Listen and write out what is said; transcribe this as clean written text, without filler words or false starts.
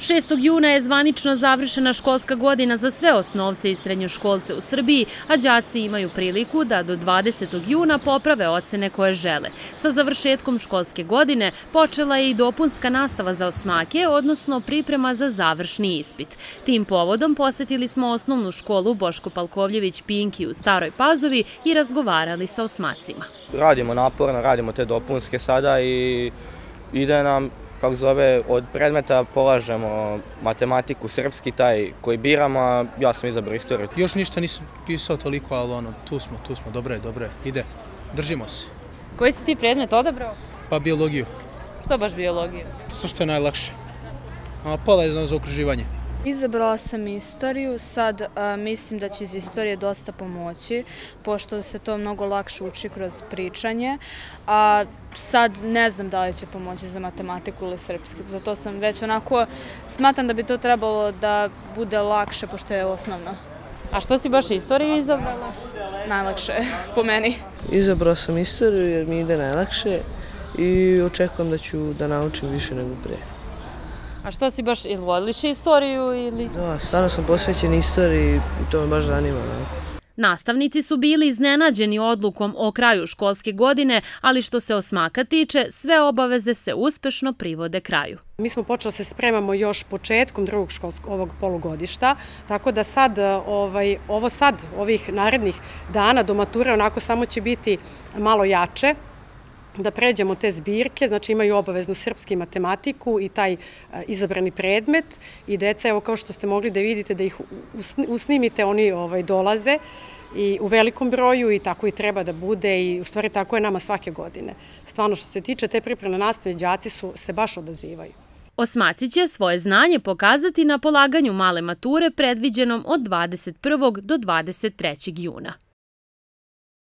6. juna je zvanično završena školska godina za sve osnovce i srednjoškolce u Srbiji, a đaci imaju priliku da do 20. juna poprave ocene koje žele. Sa završetkom školske godine počela je i dopunska nastava za osmake, odnosno priprema za završni ispit. Tim povodom posetili smo osnovnu školu Boško Palkovljević Pinki u Staroj Pazovi i razgovarali sa osmacima. Radimo naporno, radimo te dopunske sada i ide nam, kako zove, od predmeta polažemo matematiku, srpski, taj koji biramo, a ja sam izabrao istoriju. Još ništa nisam pisao toliko, ali tu smo, dobro je, ide, držimo se. Koji si ti predmet odabrao? Pa biologiju. Što baš biologiju? Zato što je najlakše, a pola je za okruživanje. Izabrala sam istoriju, sad mislim da će iz istorije dosta pomoći, pošto se to mnogo lakše uči kroz pričanje, a sad ne znam da li će pomoći za matematiku ili srpski, zato sam već onako, smatram da bi to trebalo da bude lakše, pošto je osnovno. A što si baš istoriju izabrala? Najlakše, po meni. Izabrala sam istoriju jer mi ide najlakše i očekujem da ću da naučim više nego pre. A što si baš, voliš istoriju ili? Da, stvarno sam posvećen istoriji i to me baš zanima. Nastavnici su bili iznenađeni odlukom o kraju školske godine, ali što se osmaka tiče, sve obaveze se uspešno privode kraju. Mi smo počeli se spremamo još početkom drugog ovog polugodišta, tako da sad, ovih narednih dana do mature onako samo će biti malo jače, da pređemo te zbirke, znači imaju obaveznu srpski matematiku i taj izabrani predmet i deca, evo kao što ste mogli da vidite, da ih usnimite, oni dolaze i u velikom broju i tako i treba da bude i u stvari tako je nama svake godine. Stvarno što se tiče te pripremne nastave, đaci se baš odazivaju. Osmaci će svoje znanje pokazati na polaganju male mature predviđenom od 21. do 23. juna.